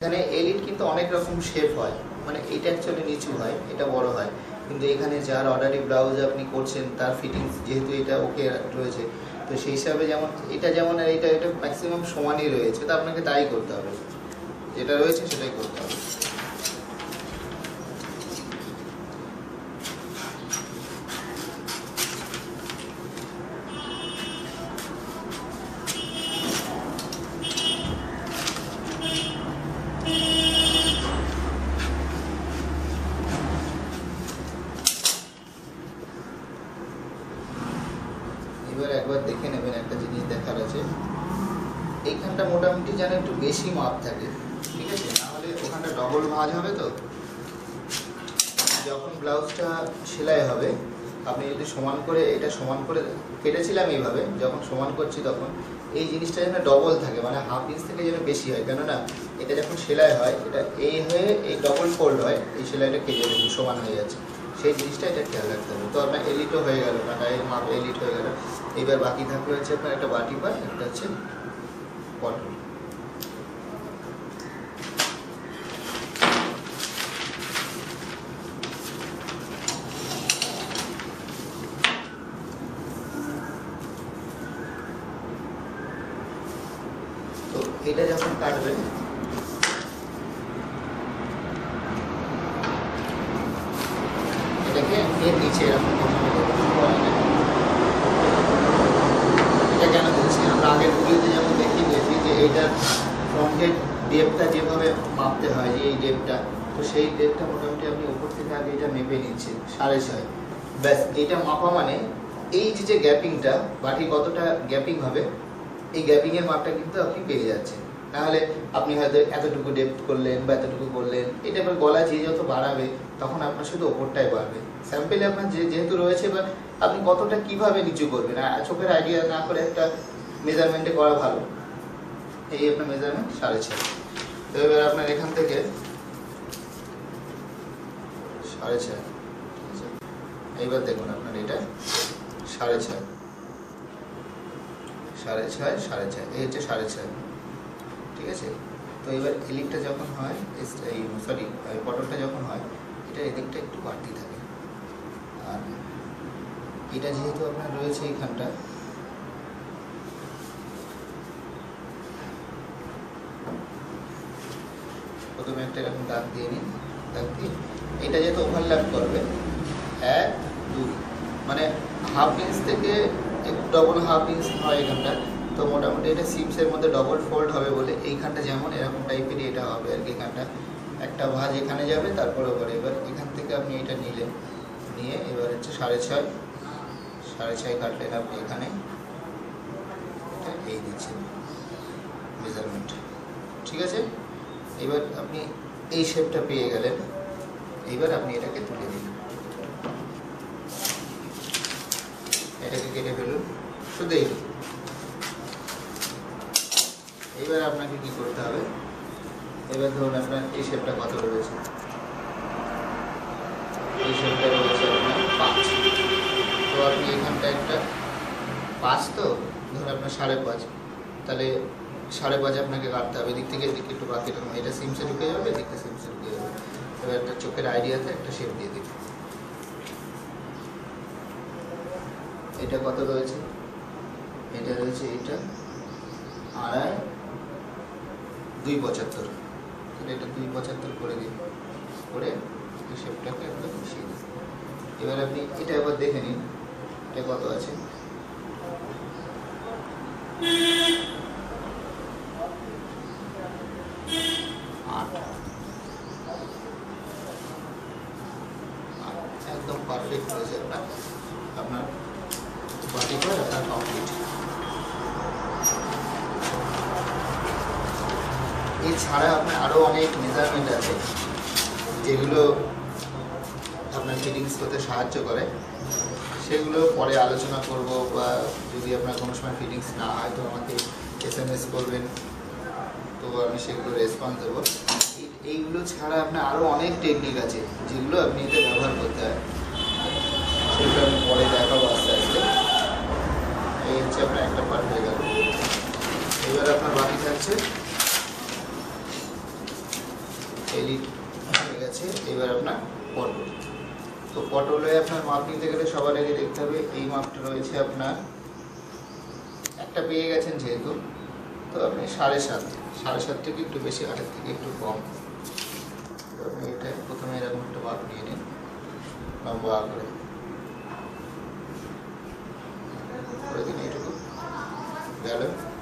এখানে এলিট কিন্তু অনেক রকম শেপ হয়, মানে এটা অ্যাকচুয়ালি নিচু হয়, এটা বড় হয়, কিন্তু এখানে যার অর্ডারি ব্লাউজ আপনি করছেন তার ফিটিংস যেহেতু এটা ওকে রয়েছে, তো সেই হিসাবে যেমন এটা যেমন এটা এটা ম্যাক্সিমাম সমানই রয়েছে, তো আপনাকে তাই করতে হবে, যেটা রয়েছে সেটাই করতে হবে। এবার একবার দেখে নেবেন, একটা জিনিস দেখার আছে, এইখানটা মোটামুটি যেন একটু বেশি মাপ থাকে, ঠিক আছে, নাহলে ওখানটা ডবল ভাঁজ হবে। তো যখন ব্লাউজটা সেলাই হবে আপনি যদি সমান করে এটা সমান করে কেটেছিলাম এইভাবে, যখন সমান করছি তখন এই জিনিসটা যেন ডবল থাকে, মানে হাফ ইঞ্চ থেকে যেন বেশি হয়, কেননা এটা যখন সেলাই হয় এটা এই হয়ে এই ডবল ফোল্ড হয়, এই সেলাইটা কেটে দেখুন সমান হয়ে যাচ্ছে, সেই জিনিসটা এটা খেয়াল রাখতে হবে। তো আপনার এলিটও হয়ে গেল, কাটাই মাপ এলিট হয়ে গেল। এবার বাকি থাকলে হচ্ছে আপনার একটা বাটি পার, একটা হচ্ছে পটল। তো এটা যখন কাটবেন এটাকে এর নিচে এরকম এটা কেন দিচ্ছি, আমরা আগের ভিডিওতে যেমন দেখিয়ে দিয়েছি যে এইটার ফ্রন্টের ডেপটা যেভাবে মাপতে হয়, যে এই ডেপটা, তো সেই ডেপটা মোটামুটি আপনি উপর থেকে আগে এটা মেপে নিচ্ছেন 6.5, ব্যাস। এটা মাপা মানে এই যে গ্যাপিংটা, বাকি কতটা গ্যাপিং হবে এই গ্যাপিংয়ের মাপটা কিন্তু আপনি পেয়ে যাচ্ছেন। নাহলে আপনি হয়তো এতটুকু ডেপথ করলেন বা এতটুকু করলেন, এটা এবার গলা যে যত বাড়াবে তখন আপনার শুধু ওপরটাই বাড়বে। স্যাম্পেলে আপনার যেহেতু রয়েছে, এবার আপনি কতটা কিভাবে নিচু করবেন চোখের আইডিয়া না করে একটা মেজারমেন্টে করা ভালো। এই আপনার মেজারমেন্ট 6.5। তো এবার আপনার এখান থেকে 6.5, এইবার দেখুন আপনার এটা 6.5, 6.5, 6.5, এই হচ্ছে 6.5, ঠিক আছে। তো এবার এলিটটা যখন হয়, এই সরি পটলটা যখন হয়, এটা এদিকটা একটু বাড়তি থাকে, আর এটা যেহেতু আপনার রয়েছে এইখানটা, প্রথমে একটা এরকম দাগ দিয়ে নিন, দাগ দিয়ে এটা যেহেতু ওভারল্যাপ করবে 1, 2, মানে হাফ ইঞ্চ থেকে একটু ডবল হাফ ইঞ্চ হয় এখানটা, তো মোটামুটি এটা সিমসের মধ্যে ডবল ফোল্ড হবে বলে এইখানটা যেমন এরকম টাইপেরই এটা হবে আর কি। এখানটা একটা ভাঁজ এখানে যাবে, তারপরে এবার এখান থেকে আপনি এটা নিলেন, নিয়ে এবার হচ্ছে 6.5, 6.5 কাটলেন আপনি এখানে, এটা এই দিচ্ছেন মেজারমেন্ট, ঠিক আছে। এবার আপনি এই শেপটা পেয়ে গেলেন, এইবার আপনি এটাকে তুলে দিন, এটাকে কেটে ফেলুন, শুধু এইটুকু। এইবার আপনাকে কি করতে হবে, এবার ধরুন আপনার এই শেপটা কত রয়েছে, এই শেপটা রয়েছে আপনার 5, তো আপনি এখানটা একটা 5, তো ধরুন আপনার 5.5, তাহলে 5.5 আপনাকে কাটতে হবে, এদিক থেকে এদিকে একটু বাকি রাখুন, এটা সিমসে ঢুকে যাবে, এদিকটা সিমসে ঢুকে যাবে। এবার একটা চোখের আইডিয়াতে একটা শেপ দিয়ে দিন। এটা কত রয়েছে, এটা রয়েছে এটা 2.5, 2.75, তাহলে এটা 2.75 করে দিন, করে এই শেপটাকে একদম মিশিয়ে দিন। এবার আপনি এটা একবার দেখে নিন, এটা কত আছে, 8, একদম পারফেক্ট হয়েছে আপনার বাটি করে আপনার কমপ্লিট। এছাড়া আপনার আরও অনেক মেজারমেন্ট আছে যেগুলো আপনার ফিটিংস করতে সাহায্য করে, সেগুলো পরে আলোচনা করব, বা যদি আপনার কোনো সময় ফিটিংস না হয় তো আমাকে SMS করবেন, তো আমি সেগুলো রেসপন্স দেবো। এইগুলো ছাড়া আপনার আরও অনেক টেকনিক আছে যেগুলো আপনি এতে ব্যবহার করতে হয়, সেগুলো আমি পরে দেখাবো আস্তে আস্তে। এই হচ্ছে আপনার একটা পার্ট হয়ে গেল। এবার আপনার বাকি থাকছে এলিট হয়ে গেছে। এবার আপনার পটল। তো পটলে আপনার মাপ নিতে গেলে সবার আগে দেখতে হবে এই মাপটা রয়েছে আপনার, একটা পেয়ে গেছেন যেহেতু, তো আপনি 7.5 থেকে একটু বেশি, 8 থেকে একটু কম। তো আপনি এটা প্রথমে এরকম একটা মাপ নিয়ে নিন লম্বা করে দিন, এইটুকু গেল।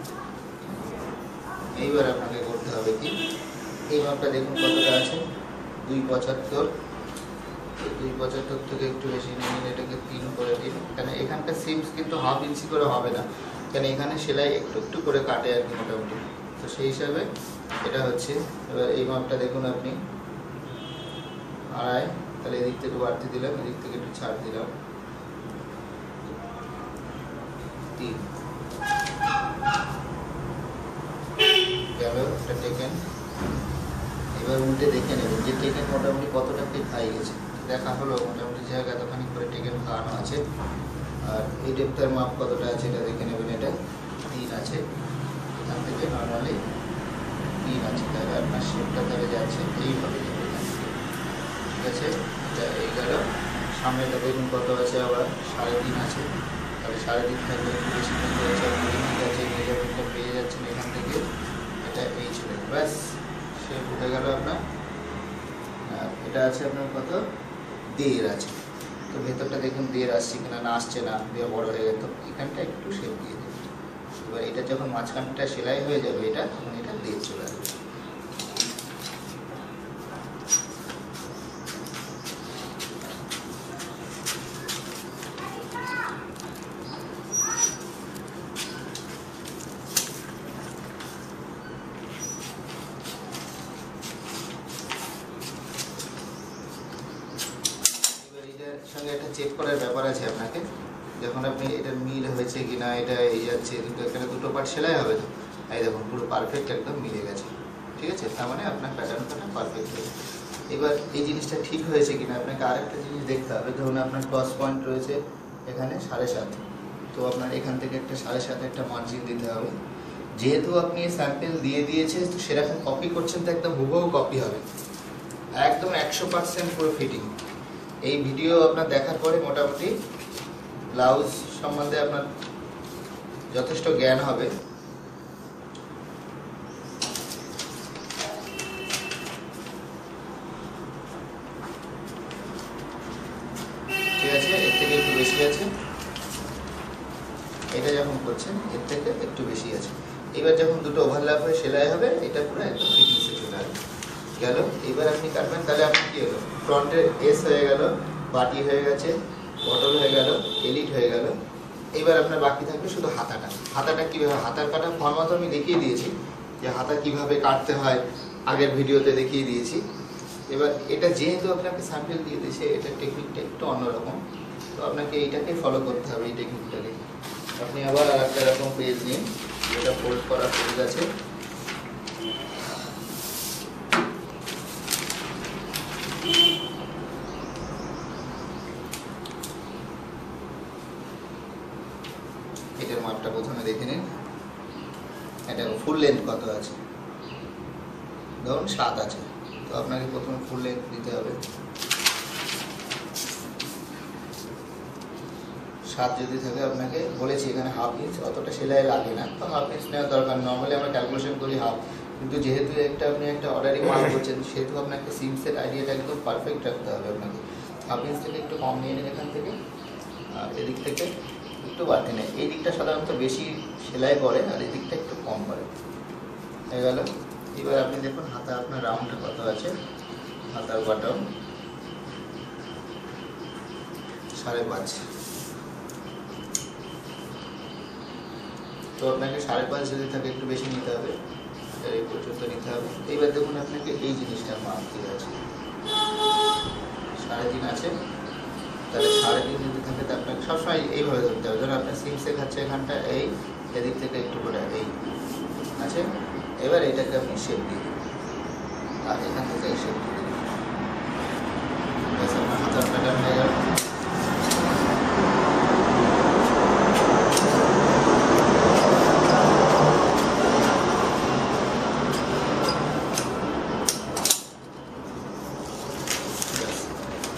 এইবার আপনাকে করতে হবে কি, এই মাপটা দেখুন কতটা আছে, 2.75। 2.75 থেকে একটু বেশি নিয়ে নিন, এটাকে 3 করে দিন। কেন এখানকার সিমস কিন্তু 1/2 ইঞ্চি করে হবে না, কেন এখানে সেলাই একটু একটু করে কাটে আর কি মোটামুটি। তো সেই হিসাবে এটা হচ্ছে। এবার এই মাপটা দেখুন আপনি 2.5, তাহলে এদিক থেকে বাড়তি দিলাম, এদিক থেকে একটু ছাড় দিলাম, 3 গেল একটা টেকেন। এবার উল্টে দেখে নেবেন যে টেকেন মোটামুটি কতটা খাই গেছে, দেখা হলো মোটামুটি জায়গা এতখানি করে টেকেন খাওয়ানো আছে। আর এই ডেপটার মাপ কতটা আছে এটা দেখে নেবেন, এটা 3 আছে, এখান থেকে নর্মালি 3 আছে, তাহলে আপনার শেপটা তাহলে যাচ্ছে এইভাবে যাবে, ঠিক আছে। এটা এই গেল। সামনেটা দেখুন কত আছে, আবার 3.5 আছে, তাহলে 3.5 থাকলে একটু বেশি কিনতে হচ্ছে, ঠিক আছে, মেজারমেন্টটা পেয়ে যাচ্ছেন এখান থেকে, এটা এই ছিল, ব্যাস শেপ উঠে গেল আপনার। এটা আছে আপনার কত, 1.5 আছে। তো ভেতরটা দেখুন 1.5 আসছে কিনা, না আসছে না, দিয়ে বড় হয়ে গেল, এখানটা একটু শেপ দিয়ে দেবে। এবার এটা যখন মাঝখানটা সেলাই হয়ে যাবে এটা, তখন এটা 1.5 চলে আসবে। সঙ্গে একটা চেক করার ব্যাপার আছে আপনাকে, যখন আপনি এটা মিল হয়েছে কিনা, এটা এই যাচ্ছে, এখানে 2টো পার্ট সেলাই হবে, তো এই দেখুন পুরো পারফেক্ট একদম মিলে গেছে, ঠিক আছে। তার মানে আপনার প্যাটার্নটা পারফেক্ট হয়েছে। এবার এই জিনিসটা ঠিক হয়েছে কিনা আপনাকে আরেকটা জিনিস দেখতে হবে। ধরুন আপনার ক্রস পয়েন্ট রয়েছে এখানে 7.5, তো আপনার এখান থেকে একটা 7.5 একটা মার্জিন দিতে হবে। যেহেতু আপনি স্যাম্পেল দিয়ে দিয়েছে, সেরকম কপি করছেন, তো একদম হুবহু কপি হবে, একদম 100% পুরো ফিটিং। এই ভিডিও আপনার দেখার পরে মোটামুটি ব্লাউজ সম্বন্ধে আপনার যথেষ্ট জ্ঞান হবে। ঠিক আছে, এর থেকে একটু বেশি আছে, এটা যখন করছেন এর থেকে একটু বেশি আছে। এবার যখন দুটো ওভারল্যাপ হয়ে সেলাই হবে, এটা পুরো একদম ফিটিংসে চলে আসবে। গেল। এবার আপনি কাটবেন, তাহলে আপনি কি হলো, ফ্রন্টের এস হয়ে গেল, বাটি হয়ে গেছে, বটল হয়ে গেল, এলিট হয়ে গেল। এবার আপনার বাকি থাকবে শুধু হাতাটা। হাতাটা কীভাবে, হাতার কাটা ফর্মাত আমি দেখিয়ে দিয়েছি, যে হাতা কিভাবে কাটতে হয় আগের ভিডিওতে দেখিয়ে দিয়েছি। এবার এটা যেহেতু আপনাকে স্যাম্পল দিয়ে দিয়েছে, এটার টেকনিকটা একটু অন্যরকম, তো আপনাকে এইটাকে ফলো করতে হবে, এই টেকনিকটাকে। আপনি আবার আর একটা রকম পেজ নিন, যেটা ফোল্ড করা পেজ আছে, এটার মাপটা প্রথমে দেখে নিন, এটা ফুল লেন্থ কত আছে, ধরুন 7 আছে, তো আপনাকে প্রথমে ফুল লেন্থ দিতে হবে। 7 যদি থাকে, আপনাকে বলেছি এখানে 1/2 ইঞ্চ, অতটা সেলাই লাগে না, তো 1/2 ইঞ্চ নেওয়ার দরকার। নর্মালি আমরা ক্যালকুলেশন করি 1/2, কিন্তু যেহেতু আপনি একটা অর্ডারি মাল করছেন, সেহেতু আপনাকে সিমসের আইডিয়াটা একদম পারফেক্ট রাখতে হবে। আপনাকে 1/2 ইঞ্চ থেকে একটু কম নিয়ে নিন এখান থেকে, আর এদিক থেকে একটু বাড়তি নেই। এই দিকটা সাধারণত বেশি সেলাই করে, আর এই দিকটা একটু কম করে। হয়ে গেল। এবার আপনি দেখুন হাতা আপনার রাউন্ডটা কত আছে, হাতার বাটাও 5.5, তো আপনাকে 5.5 যদি থাকে একটু বেশি নিতে হবে, এই পর্যন্ত নিতে হবে। এইবার দেখুন আপনাকে এই জিনিসটার মাপ দিয়ে আছে 3.5 আছে, তাহলে 3.5 যদি থাকে, তো আপনাকে সবসময় এইভাবে ধরতে হবে। ধরুন আপনার সিম শেখাচ্ছে এখানটা, এই এদিক থেকে একটু করে এই আছে। এবার এটাকে আপনি শেপ দিয়ে দিন, আর এখান থেকে এই শেপ দিয়ে দিন, আপনার হাতার প্যাটার্ন হয়ে গেল।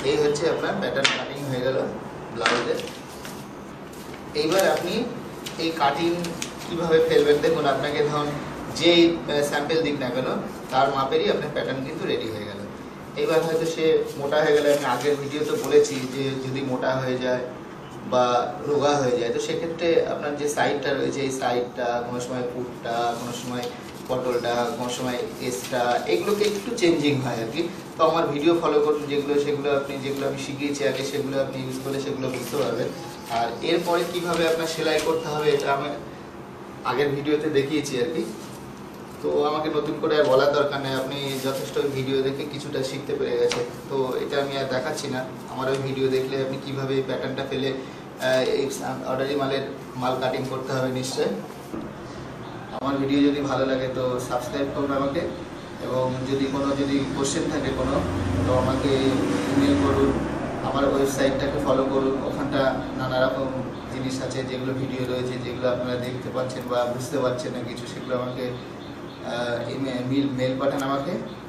এই হচ্ছে আপনার প্যাটার্ন কাটিং হয়ে গেল ব্লাউজের। এইবার আপনি এই কাটিং কিভাবে ফেলবেন দেখুন, আপনাকে ধরুন যেই স্যাম্পল দিক না কেন তার মাপেরই আপনার প্যাটার্ন কিন্তু রেডি হয়ে গেল। এইবার হয়তো সে মোটা হয়ে গেলে, আমি আগের ভিডিওতে বলেছি যে যদি মোটা হয়ে যায় বা রোগা হয়ে যায় তো সেক্ষেত্রে আপনার যে সাইডটা রয়েছে এই সাইডটা, কোনো সময় ফুটটা, কোনো সময় পটলটা, কোনো সময় এসটা, এগুলোকে একটু চেঞ্জিং হয় আর কি। তো আমার ভিডিও ফলো করুন সেগুলো আমি শিখিয়েছি আগে, সেগুলো আপনি ইউজ করলে সেগুলো বুঝতে পারবেন। আর এরপরে কিভাবে আপনার সেলাই করতে হবে এটা আমি আগের ভিডিওতে দেখিয়েছি আর কি। তো আমাকে নতুন করে আর বলার দরকার নেই, আপনি যথেষ্ট ভিডিও দেখে কিছুটা শিখতে পেরে গেছে। তো এটা আমি আর দেখাচ্ছি না, আমার ওই ভিডিও দেখলে আপনি কিভাবে এই প্যাটার্নটা ফেলে এই অর্ডারি মাল কাটিং করতে হবে নিশ্চয়। আমার ভিডিও যদি ভালো লাগে তো সাবস্ক্রাইব করুন আমাকে, এবং যদি কোশ্চেন থাকে কোনো, তো আমাকে ইমেল করুন, আমার ওয়েবসাইটটাকে ফলো করুন। ওখানটা নানা রকম জিনিস আছে, যেগুলো ভিডিও রয়েছে, যেগুলো আপনারা দেখতে পাচ্ছেন বা বুঝতে পারছেন না কিছু, সেগুলো আমাকে মেল পাঠান আমাকে।